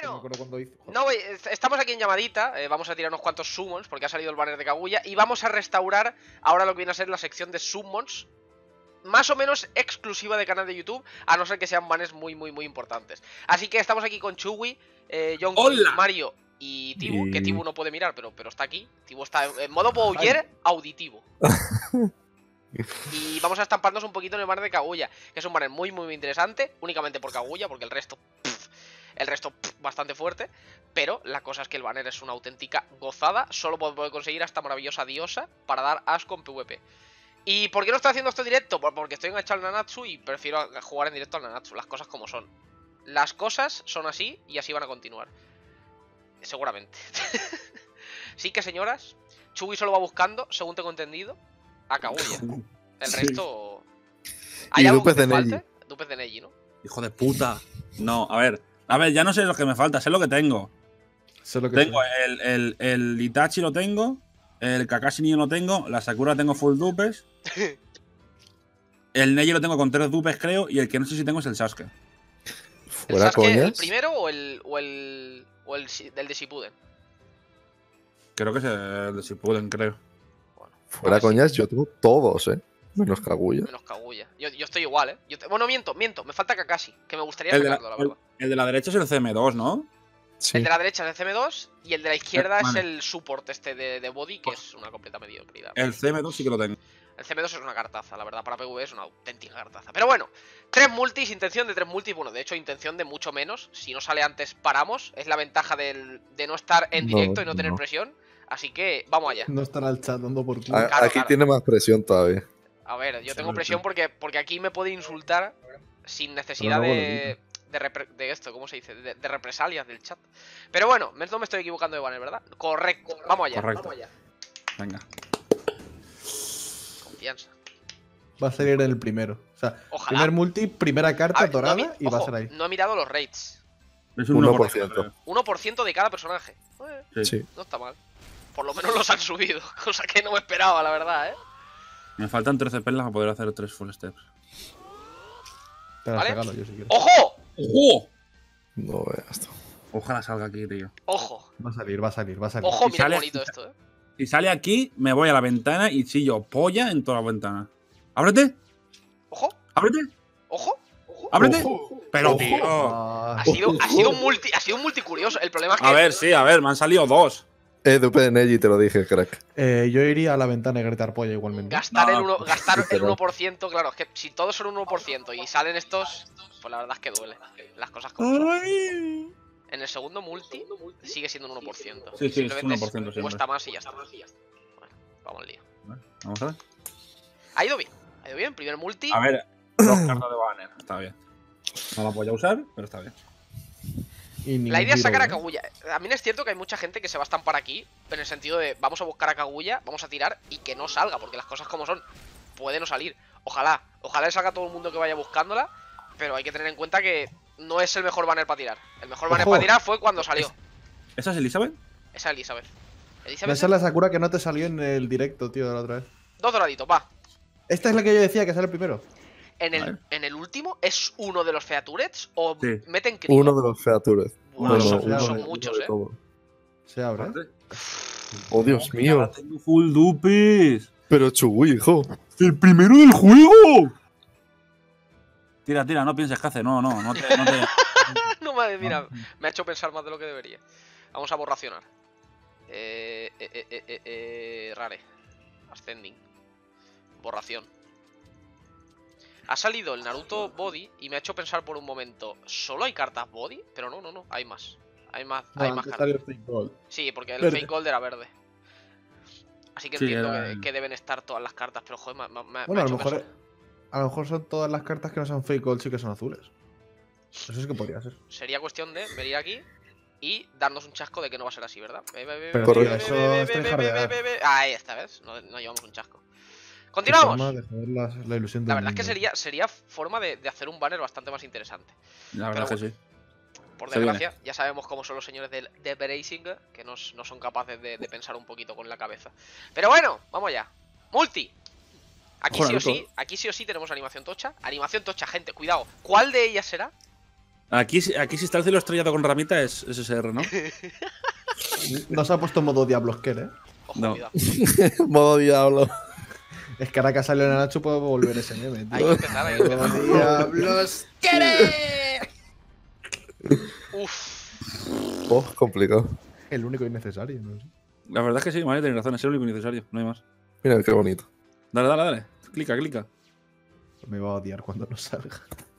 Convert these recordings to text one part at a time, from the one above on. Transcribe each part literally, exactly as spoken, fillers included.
Bueno, me acuerdo cuando hizo. no, voy- estamos aquí en llamadita, eh, vamos a tirar unos cuantos summons porque ha salido el banner de Kaguya y vamos a restaurar ahora lo que viene a ser la sección de summons, más o menos exclusiva de canal de YouTube, a no ser que sean banners muy, muy, muy importantes. Así que estamos aquí con Chewy, eh, Yonki, ¡Hola! Mario y Tibu, Y- que Tibu no puede mirar, pero, pero está aquí. Tibu está en modo Bowyer auditivo. Y vamos a estamparnos un poquito en el banner de Kaguya, que es un banner muy, muy, muy interesante, únicamente por Kaguya, porque el resto, pff, el resto pff, bastante fuerte. Pero la cosa es que el banner es una auténtica gozada, solo puedo poder conseguir a esta maravillosa diosa para dar asco en PvP. ¿Y por qué no estoy haciendo esto en directo? Porque estoy enganchado al Nanatsu y prefiero jugar en directo al Nanatsu, las cosas como son. Las cosas son así y así van a continuar. Seguramente. Sí que, señoras, Chewy solo va buscando, según tengo entendido, a Kaguya. El Sí. resto... ¿Hay Y algo que dupes te de Neji. falte? Dupes de Neji, ¿no? Hijo de puta. No, a ver. A ver, ya no sé lo que me falta, sé lo que tengo. Sé lo que Tengo sé. el, el, el Itachi lo tengo, el Kakashi Niño lo tengo, la Sakura tengo full dupes. El Neji lo tengo con tres dupes, creo, y el que no sé si tengo es el Sasuke. ¿El Fuera Sasuke, el coñas. primero o el... o el... o el, si- del de Shippuden? Creo que es el de Shippuden, creo. Bueno, Fuera a ver si- coñas, yo tengo todos, ¿eh? Menos Kaguya. Menos Kaguya. Yo, yo estoy igual, ¿eh? Yo te- Bueno, miento, miento. Me falta Kakashi, que me gustaría El de, la, sacarlo, la el- verdad. el de la derecha es el C M dos, ¿no? Sí. El de la derecha es el C M dos y el de la izquierda Eh, vale. es el support este de, de body, que es una completa mediocridad. El C M dos sí que lo tengo. El C M dos es una cartaza, la verdad, para PvE es una auténtica cartaza. Pero bueno, tres multis, intención de tres multis, bueno, de hecho intención de mucho menos. Si no sale antes, paramos. Es la ventaja del, de no estar en No, directo y no tener no. presión. Así que vamos allá. No estará el chat dando por culo. A- claro, aquí claro. tiene más presión todavía. A ver, yo Sí, tengo bueno, presión sí. porque, porque aquí me puede insultar sin necesidad luego de, de, repre- de esto, ¿cómo se dice? De, de represalias del chat. Pero bueno, me- no me estoy equivocando de banner, ¿verdad? Correcto. Vamos allá. Correcto. Vamos allá. Venga. Confianza. Va a salir el primero. O sea, Ojalá. primer multi, primera carta A ver, no he dorada mi- y va a ojo, ser ahí. no he mirado los rates. Es un uno uno por por ciento. ciento. uno por ciento de cada personaje. Eh, Sí. Sí. no está mal. Por lo menos los han subido, cosa que no me esperaba, la verdad, ¿eh? Me faltan trece perlas para poder hacer tres full steps. Te las ¿Vale? regalo yo si quieres. ¡Ojo! ¡Ojo! No veas tú. Ojalá salga aquí, tío. ¡Ojo! Va a salir, va a salir, va a salir. ¡Ojo! Y Mira qué sale- bonito esto, ¿eh? Si sale aquí, me voy a la ventana y chillo polla en toda la ventana. ¡Ábrete! ¡Ojo! ¡Ábrete! ¡Ojo! ¡Ojo! ¡Ábrete! Ojo. Pero, Ojo. tío. Ah, Ha sido, ha sido un multi, ha sido un multicurioso. El problema es que A ver, sí, a ver, me han salido dos. Eh, dupe de Neji, te lo dije, crack. eh, yo iría a la ventana y gritar polla igualmente. gastar, No, el, uno, gastar el pero- uno por ciento, claro, es que si todos son un uno por ciento y salen estos, pues la verdad es que duele. Las cosas como son. Ay. En el segundo multi sigue siendo un uno por ciento. Sí, sí, es Simplemente uno por ciento siempre. cuesta más y ya está. Bueno, vamos al lío. Vamos a ver. Ha ido bien, ha ido bien. Primer multi. A ver, dos cartas de banner. Está bien. No la voy a usar, pero está bien. Y ningún La idea es hero, sacar a ¿eh? Kaguya. También es cierto que hay mucha gente que se va a estampar aquí, en el sentido de vamos a buscar a Kaguya, vamos a tirar y que no salga, porque las cosas como son, puede no salir. Ojalá, ojalá le salga a todo el mundo que vaya buscándola, pero hay que tener en cuenta que no es el mejor banner para tirar. El mejor banner Ojo. para tirar fue cuando salió. ¿Esa es Elizabeth? Esa Elizabeth. Esa Elizabeth, es la Sakura que no te salió en el directo, tío, de la otra vez. dos doraditos, va. Esta es la que yo decía que sale primero. En el, Vale. en el último, ¿es uno de los featurets o Sí. meten crío? Uno de los features. Bueno, uno, son, uno son de- muchos, Uno de eh. todo. Se abre. ¿eh? Aparte. Oh, Dios No, mío. ahora tengo full dupes. Pero Chuy, hijo. ¡El primero del juego! Tira, tira, no pienses que hace. No, no, no te. No te... No me, mira, me ha hecho pensar más de lo que debería. Vamos a borracionar. Eh, eh, eh, eh, eh, eh, rare. Ascending. Borración. Ha salido el Naruto Body y me ha hecho pensar por un momento, ¿solo hay cartas Body? Pero no, no, no, hay más. Hay más, No, hay más antes cartas. salió Fake Gold. Sí, porque el Verde. Fake Gold era verde. Así que Sí, entiendo era que, el- que deben estar todas las cartas, pero joder, me, me- me ha Bueno, a hecho lo mejor pensar. a lo mejor son todas las cartas que no son Fake Gold, sí que son azules. Eso sí que podría ser. Sería cuestión de venir aquí y darnos un chasco de que no va a ser así, ¿verdad? Ve, ve, ve, Pero, ve, tío, ve, eso ve, ve, es ve, ve, tryhardear. ve, ve, ve. Ahí está, ¿ves? No, no llevamos un chasco. Qué Continuamos. forma de joder la, la ilusión La del verdad es que mundo. sería, sería forma de, de hacer un banner bastante más interesante. La verdad Pero que sí. Por Se desgracia, ya sabemos cómo son los señores del de Bracing, que no, no son capaces de, de pensar un poquito con la cabeza. Pero bueno, vamos allá. Multi. Aquí Ojo, sí o Naruto. sí, aquí sí o sí tenemos animación tocha. Animación tocha, gente, cuidado. ¿Cuál de ellas será? Aquí, aquí si está el cielo estrellado con ramita es S S R, ¿no? No se ha puesto en modo Diablosquer, ¿eh? Ojo, No. cuidado. Modo diablo. Es que ahora que ha salido en Nacho puedo volver ese meme, Hay que tío. empezar, hay que empezar. Diablosquer. Uf. Oh, complicado. El único innecesario, no sé. La verdad es que sí, vale, tenéis razón, es el único necesario, no hay más. Mira qué bonito. Dale, dale, dale. Clica, clica. Me va a odiar cuando no salga.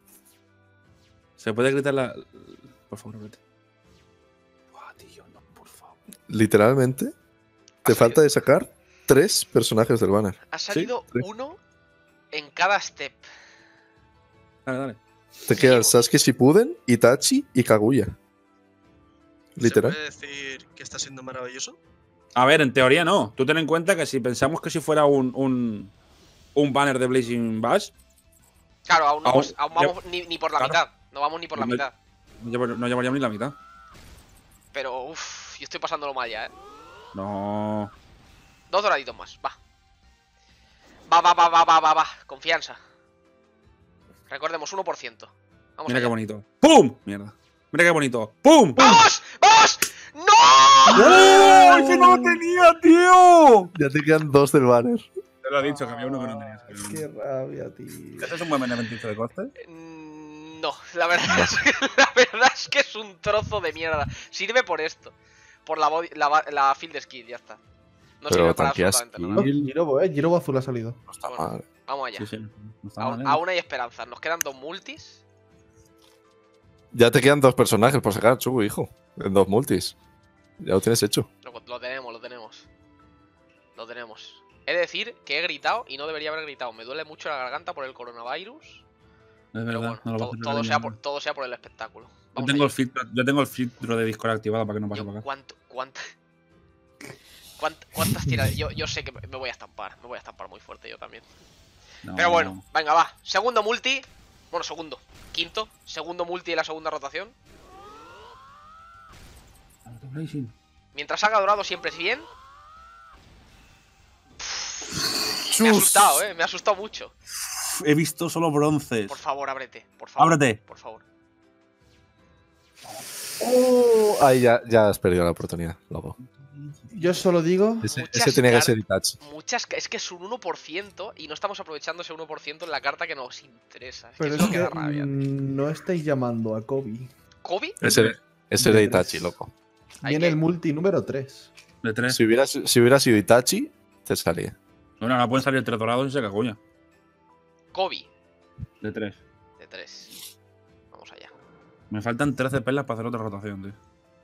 Se puede gritar la. Por favor, vete. Buah, tío, no, por favor. Literalmente, te Ha falta salido- de sacar tres personajes del banner. Ha salido sí. uno en cada step. Dale, dale. Te quedan Sasuke Shippuden, Itachi y Kaguya. Literal. ¿Se puede decir que está siendo maravilloso? A ver, en teoría no. Tú ten en cuenta que si pensamos que si fuera un, un, un banner de Blazing Bash, Claro, aún no, Aún- hemos- aún vamos ni, ni por la Claro. mitad. No vamos ni por la No- mitad. no llevar- no llevaríamos ni la mitad. Pero, uff, yo estoy pasándolo mal ya, ¿eh? No. Dos doraditos más, va. Va, va, va, va, va, va, va. Confianza. Recordemos, uno por ciento. Vamos Mira allá. qué bonito. ¡Pum! Mierda. Mira qué bonito. ¡Pum! ¡Vamos! ¡Vamos! ¡No! ¡Oh! ¡Ese no lo tenía, tío! Ya te quedan dos del banner. Te lo he dicho, que había uno que no tenías. Qué rabia, tío. ¿Este es un buen beneficio de coste? Mm, No, la verdad, es que, la verdad es que es un trozo de mierda. Sirve por esto. Por la, body- la, ba- la field skill, ya está. No Pero sirve para tanqueas absolutamente Oh, nada. skill. Girobo, eh. Girobo azul ha salido. No está Bueno. mal. Vamos allá. Sí, sí. No está Aún, mal, ¿eh? aún hay esperanza. Nos quedan dos multis. Ya te quedan dos personajes por sacar, Chubu, hijo. En dos multis. Ya lo tienes hecho. Lo, lo tenemos, lo tenemos. Lo tenemos. He de decir que he gritado y no debería haber gritado. Me duele mucho la garganta por el coronavirus. Es Pero verdad, bueno, no lo todo, vas a todo hacer sea bien. por, todo sea por el espectáculo. Yo Vamos tengo, el allá. filtro, yo tengo el filtro de Discord activado para que no pase Yo, para acá. ¿cuánto, cuánta- cuánt- ¿Cuántas tiradas? Yo, yo sé que me me voy a estampar. Me voy a estampar muy fuerte yo también. No. Pero bueno, venga, va. Segundo multi. Bueno, segundo. Quinto. Segundo multi en la segunda rotación. Mientras haga dorado siempre es bien. Me ha asustado, eh. Me ha asustado mucho. He visto solo bronces. Por favor, ábrete. Por favor. Ábrete. Por favor. Oh, ahí ya, ya has perdido la oportunidad, loco. Yo solo digo. Ese, Muchas ese tenía que car- ser Itachi. Muchas. Es que es un uno por ciento y no estamos aprovechando ese uno por ciento en la carta que nos interesa. Es que Pero eso es que que da rabia. mm, no estáis llamando a Kobe. ¿Kobe? Ese, ese de Itachi, loco. Hay Viene que- el multi número tres. De tres. Si hubiera, si hubiera sido Itachi, te salía. Bueno, ahora pueden salir tres dorados y se caguña. Kobe. De tres. De tres. Vamos allá. Me faltan trece perlas para hacer otra rotación, tío.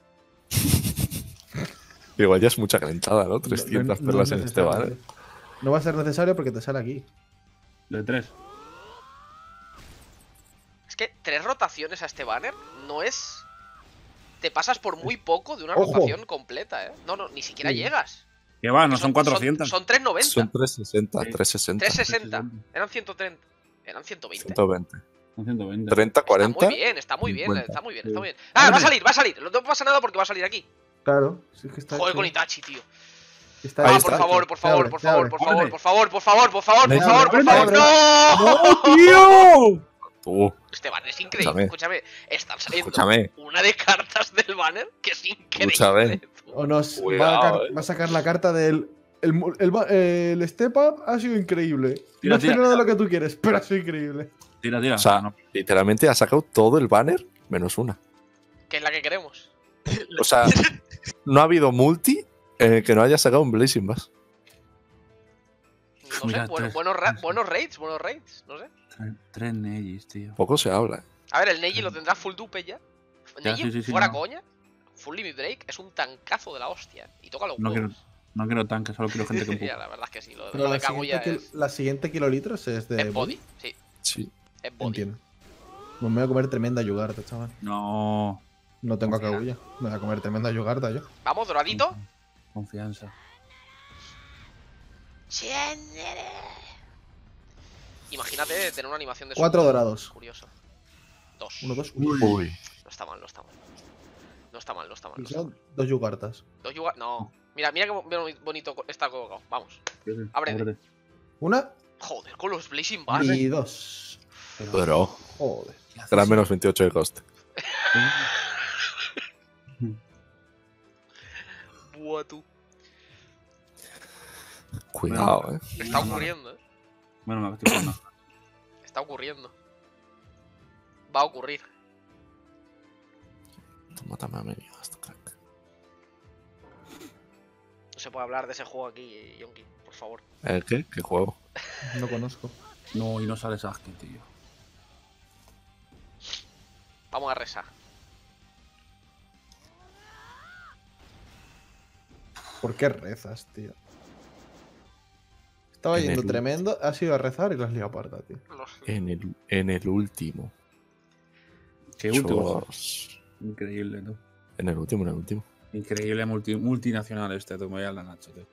Igual ya es mucha calentada, ¿no? No- trescientas no- no perlas es en este necesario. banner. No va a ser necesario porque te sale aquí. De tres. Es que tres rotaciones a este banner no es. Te pasas por muy poco de una Ojo. rotación completa, eh. No, no, ni siquiera Sí. llegas. Que va, no Son- son cuatrocientos. Son, son trescientos noventa. Son trescientos sesenta, Sí. trescientos sesenta, trescientos sesenta. Eran ciento treinta. Eran ciento veinte. ciento veinte. Son ciento veinte. treinta, Está cuarenta. muy bien, está muy bien, cincuenta. está muy bien, Sí. está muy bien. Ah, va a salir, va a salir. No pasa nada porque va a salir aquí. Claro. Si es que está Joder hecho. con Itachi, tío. Está Ah, Ahí por está. favor, por Se favor, abre, por se favor, abre. por favor, Ábrete. por favor, por favor, por favor, por Venga, favor, por ábrete, favor. ábrete. ¡No! ¡Tío! Tú, Este banner es increíble. Escúchame. Escúchame, están saliendo escúchame. una de cartas del banner que es increíble. Escúchame. tú. O nos va, a Cuidado, car- eh. va a sacar la carta del. El, mu- el, ba- el step up ha sido increíble. Tira, no sé tira. nada de lo que tú quieres, pero ha sido increíble. Tira, tira. O sea, no. literalmente ha sacado todo el banner menos una. Que es la que queremos. O sea, no ha habido multi en el que no haya sacado un Blazing Bass. No Mira, sé, bueno- tres. buenos, ra- buenos raids, buenos raids, no sé. Tres, tres Negis, tío. Poco se habla. A ver, el Neji lo tendrá full dupe ya. Ya, Neji, sí, sí, sí, fuera no. coña. Full limit break es un tancazo de la hostia. Y toca los No quiero, huevos. no quiero tanques, solo quiero gente que Ya, empuja. la verdad es que sí. Lo, Pero lo la de Kaguya siguiente, es, kil- la siguiente kilolitros es de. es body. Sí, Sí. es body. Entiendo. Pues me voy a comer tremenda yugarta, chaval. No. No tengo a Confía. Kaguya. Me voy a comer tremenda yugarta yo. Vamos, doradito. Confianza. Imagínate tener una animación de Cuatro su- dorados. Curioso. Dos. Uno, dos. Uy. No está mal, no está mal. No está mal, no está mal. Y No está mal. son dos yugartas. Dos yuga- No. Mira, mira qué bo- bonito está colocado. Vamos. Ábrete. Una Joder, con los Blazing Bars. y dos. Pero, Joder. será menos veintiocho de coste. Buah, tú. Cuidado, eh. Está ocurriendo, eh. Bueno, me estoy jugando. Está ocurriendo. Va a ocurrir. Toma, toma, me esto, crack. No se puede hablar de ese juego aquí, Yonki, por favor. ¿El qué? ¿Qué juego? No conozco. No, y no sale Sasuke, tío. Vamos a rezar. ¿Por qué rezas, tío? Estaba En yendo el- tremendo, has ido a rezar y lo has liado parda, tío. Los- En el, en el último. Qué último. Chos. Increíble, tú. En el último, en el último. Increíble multi- multinacional este, tú me voy a la Nacho, tío.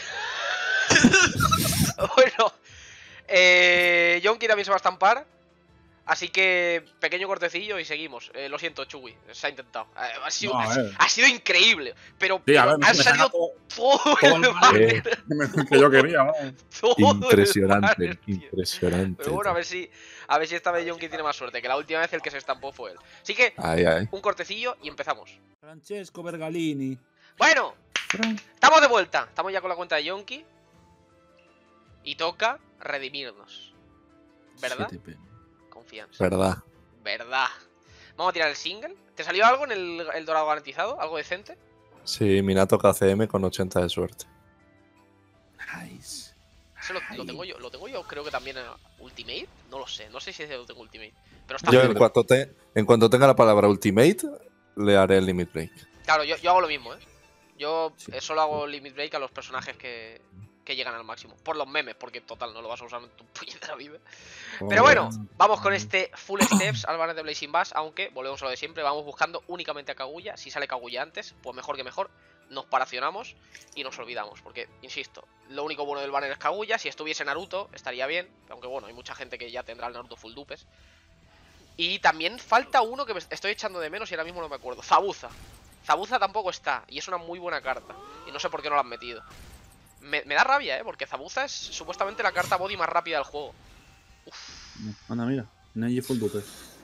Bueno, eh, Yonki también se va a estampar. Así que pequeño cortecillo y seguimos. Eh, lo siento, Chugui, se ha intentado. Eh, ha, sido, No, a ha, ver. ha sido increíble. Pero, Sí, a pero ver, me han me salido saca todo, todo, todo el el banner, banner que yo quería, vamos. todo el Impresionante, banner, tío. impresionante. Pero bueno, a ver si a ver si esta vez Yonki tiene más suerte, que la última vez el que se estampó fue él. Así que, Ay, ay. un cortecillo y empezamos. Francesco Bergalini. Bueno, estamos de vuelta. Estamos ya con la cuenta de Yonki. Y toca redimirnos. ¿Verdad? siete P. Confianza. Verdad. ¿Verdad? Vamos a tirar el single. ¿Te salió algo en el, el dorado garantizado? ¿Algo decente? Sí, Minato K C M con ochenta de suerte. Nice. Ese lo, lo tengo yo, lo tengo yo creo que también en Ultimate. No lo sé, no sé si ese lo tengo Ultimate. Pero está Yo bien. en cuanto, te, en cuanto tenga la palabra Ultimate, le haré el Limit Break. Claro, yo, yo hago lo mismo, ¿eh? Yo Sí. eh, solo hago Limit Break a los personajes que, que llegan al máximo. Por los memes, porque total, no lo vas a usar en tu puñetera vida. Pero bueno, vamos con este Full Steps al banner de Blazing Bass. Aunque, volvemos a lo de siempre, vamos buscando únicamente a Kaguya. Si sale Kaguya antes, pues mejor que mejor. Nos paracionamos y nos olvidamos. Porque, insisto, lo único bueno del banner es Kaguya. Si estuviese Naruto, estaría bien. Aunque bueno, hay mucha gente que ya tendrá el Naruto Full Dupes. Y también falta uno que me estoy echando de menos y ahora mismo no me acuerdo. Zabuza. Zabuza tampoco está. Y es una muy buena carta. Y no sé por qué no lo han metido. Me, me da rabia, ¿eh? Porque Zabuza es supuestamente la carta body más rápida del juego. Anda, mira. Neji full dupe.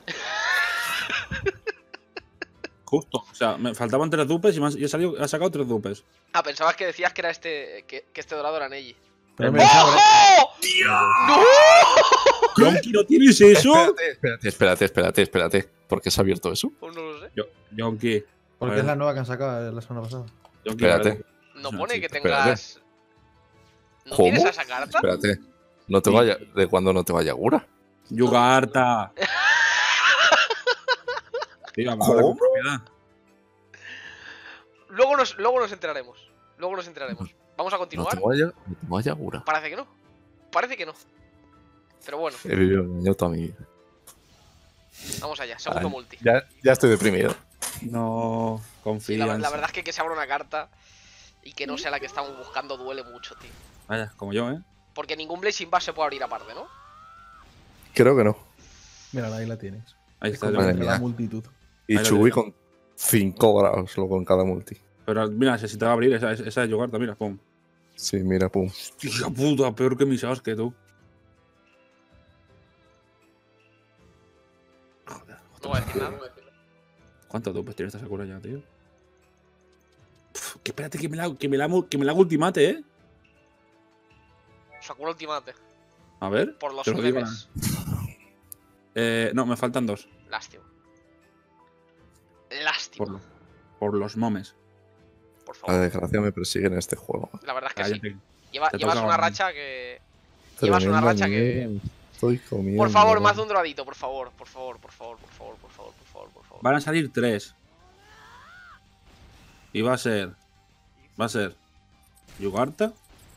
Justo. O sea, me faltaban tres dupes y, me has- y he, salido, he sacado tres dupes. Ah, pensabas que decías que era este. Que, que este dorado era Neji. Pero mira, se abre. ¡No! ¿Yonki no tienes eso? Espérate, espérate, espérate, espérate, espérate. ¿Por qué se ha abierto eso? Pues no lo sé. Yo- Yonki. Porque A es la ver. nueva que han sacado la semana pasada. Yonki, Espérate. vale. No Es una pone que chica. tengas. ¿No ¿Cómo? tienes esa carta? Espérate. No te Sí. vaya. ¿De cuándo no te vaya Gura? Yuga harta. Tío, me habla con ¿Cómo? propiedad. Luego nos, luego nos enteraremos. Luego nos enteraremos. Vamos a No continuar. te vaya, no te vaya Gura. Parece que no. Parece que no. Pero bueno, He vivido engañado toda mi vida. vamos allá. Segundo Ay, multi. Ya, ya estoy deprimido. No, Sí, confía. la, la verdad es que que se abra una carta y que no sea la que estamos buscando duele mucho, tío. Vaya, como yo, ¿eh? Porque ningún Blazing Bass se puede abrir aparte, ¿no? Creo que no. Mira, ahí la tienes. Ahí Es está. como Madre entre mía. la multitud. Y Ahí lo Chubby tienes. con cinco grados luego en cada multi. Pero mira, si te va a abrir esa, esa de Yugarta, mira, pum. Sí, mira, pum. Hija puta, peor que mi Sasuke, tú. Joder, No voy a decir nada. ¿cuántos dupes tiene esta Sakura ya, tío? Pff, que espérate que me la, que me la, que me la hago ultimate, ¿eh? Sakura Ultimate. A ver. Por los te lo digo, memes. Eh, no, me faltan dos. Lástima. Lástima. Por, lo- por los momes. Por La favor. desgracia me persigue en este juego. La verdad es que sí. Cállate. Lleva- te llevas toca una ahora. racha que. Llevas una Tremenda racha que. mierda, Estoy comiendo. Por favor, más de un doradito, por favor, por favor, por favor, por favor, por favor, por favor, por favor. Van a salir tres. Y va a ser. Va a ser. Yugarta.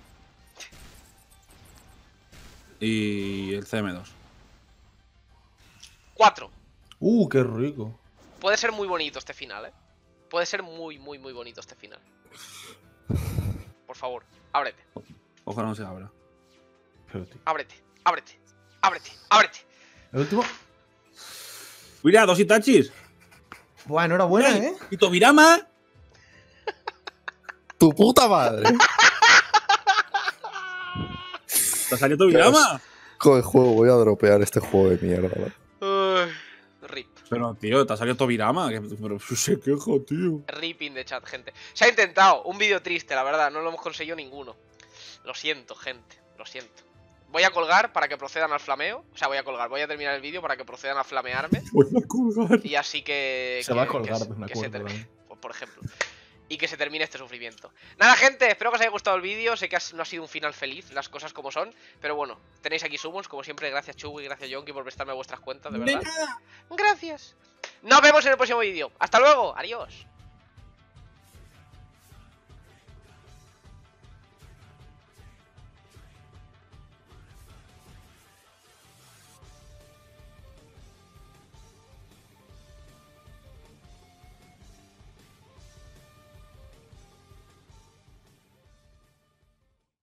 Y el C M dos. Cuatro. Uh, qué rico. Puede ser muy bonito este final, eh. Puede ser muy, muy, muy bonito este final. Por favor, ábrete, Ojalá no se abra. Pero, tío. ábrete, ábrete, ábrete, ábrete. El último. Mira, dos Itachis. Buah, enhorabuena, ¿eh? Y Tobirama. ¡Tu puta madre! ¿Te salió Tobirama? Coge juego, voy a dropear este juego de mierda. ¿vale? Uy, rip. Pero, tío, te ha salido Tobirama. Que, pero se queja, tío. Ripping de chat, gente. Se ha intentado. Un vídeo triste, la verdad. No lo hemos conseguido ninguno. Lo siento, gente. Lo siento. Voy a colgar para que procedan al flameo. O sea, voy a colgar. Voy a terminar el vídeo para que procedan a flamearme. Voy a colgar. Y así que... Se que, va a colgar que, de una que se cuerda termine, también. por, por ejemplo. Y que se termine este sufrimiento. Nada, gente, espero que os haya gustado el vídeo. Sé que no ha sido un final feliz, las cosas como son. Pero bueno, tenéis aquí summons, como siempre. Gracias, Chugu, y gracias, Yonki, por prestarme vuestras cuentas, de verdad. Gracias. Nos vemos en el próximo vídeo. Hasta luego, adiós.